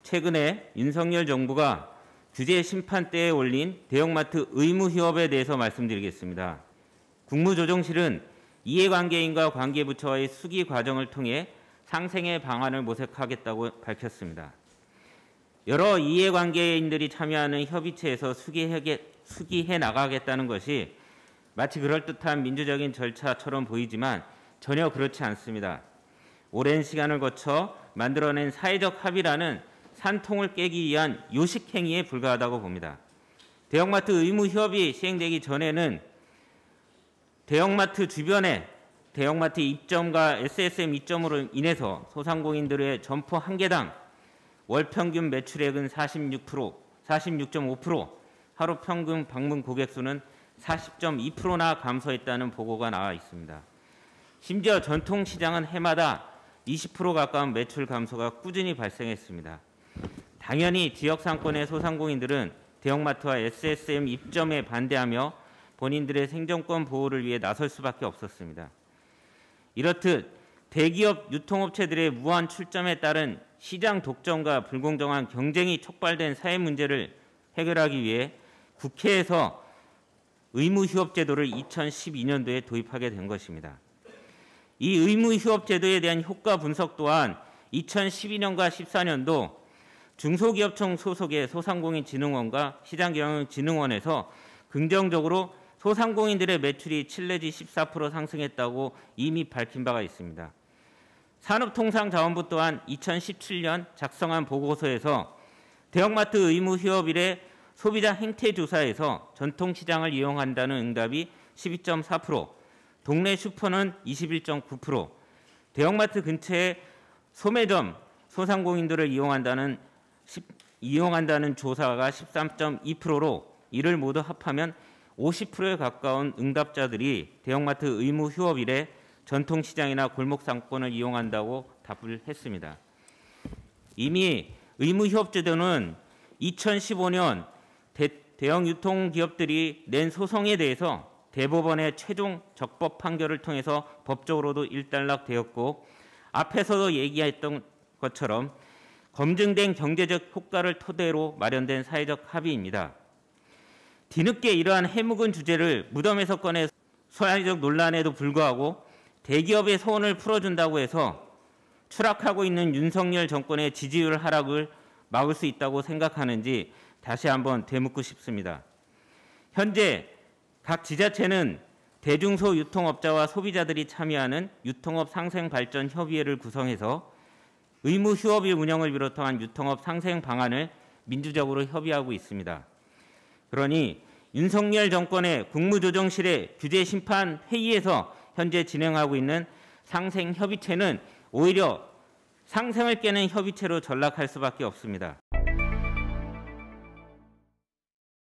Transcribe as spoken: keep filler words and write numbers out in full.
최근에 윤석열 정부가 규제 심판대에 올린 대형마트 의무 휴업에 대해서 말씀드리겠습니다. 국무조정실은 이해관계인과 관계부처와의 수기 과정을 통해 상생의 방안을 모색하겠다고 밝혔습니다. 여러 이해관계인들이 참여하는 협의체에서 수기해, 수기해 나가겠다는 것이 마치 그럴듯한 민주적인 절차처럼 보이지만 전혀 그렇지 않습니다. 오랜 시간을 거쳐 만들어낸 사회적 합의라는 산통을 깨기 위한 요식행위에 불과하다고 봅니다. 대형마트 의무 휴업이 시행되기 전에는 대형마트 주변에 대형마트 입점과 에스에스엠 입점으로 인해서 소상공인들의 점포 한 개당 월 평균 매출액은 사십육 퍼센트, 사십육 점 오 퍼센트, 하루 평균 방문 고객 수는 사십 점 이 퍼센트나 감소했다는 보고가 나와 있습니다. 심지어 전통시장은 해마다 이십 퍼센트 가까운 매출 감소가 꾸준히 발생했습니다. 당연히 지역 상권의 소상공인들은 대형마트와 에스에스엠 입점에 반대하며 본인들의 생존권 보호를 위해 나설 수밖에 없었습니다. 이렇듯 대기업 유통업체들의 무한 출점에 따른 시장 독점과 불공정한 경쟁이 촉발된 사회 문제를 해결하기 위해 국회에서 의무 휴업 제도를 이천십이 년도에 도입하게 된 것입니다. 이 의무 휴업 제도에 대한 효과 분석 또한 이천십이 년과 십사 년도 중소기업청 소속의 소상공인진흥원과 시장경영진흥원에서 긍정적으로 소상공인들의 매출이 칠 내지 십사 퍼센트 상승했다고 이미 밝힌 바가 있습니다. 산업통상자원부 또한 이천십칠 년 작성한 보고서에서 대형마트 의무 휴업 이래 소비자 행태조사에서 전통시장을 이용한다는 응답이 십이 점 사 퍼센트, 동네 슈퍼는 이십일 점 구 퍼센트, 대형마트 근처에 소매점, 소상공인들을 이용한다는, 이용한다는 조사가 십삼 점 이 퍼센트로 이를 모두 합하면 오십 퍼센트에 가까운 응답자들이 대형마트 의무 휴업 이래 전통시장이나 골목상권을 이용한다고 답을 했습니다. 이미 의무 휴업 제도는 이천십오 년 대, 대형 유통기업들이 낸 소송에 대해서 대법원의 최종 적법 판결을 통해서 법적으로도 일단락되었고, 앞에서도 얘기했던 것처럼 검증된 경제적 효과를 토대로 마련된 사회적 합의입니다. 뒤늦게 이러한 해묵은 주제를 무덤에서 꺼내 사회적 논란에도 불구하고 대기업의 소원을 풀어준다고 해서 추락하고 있는 윤석열 정권의 지지율 하락을 막을 수 있다고 생각하는지 다시 한번 되묻고 싶습니다. 현재 각 지자체는 대중소 유통업자와 소비자들이 참여하는 유통업 상생발전 협의회를 구성해서 의무 휴업일 운영을 비롯한 유통업 상생 방안을 민주적으로 협의하고 있습니다. 그러니 윤석열 정권의 국무조정실의 규제심판 회의에서 현재 진행하고 있는 상생협의체는 오히려 상생을 깨는 협의체로 전락할 수밖에 없습니다.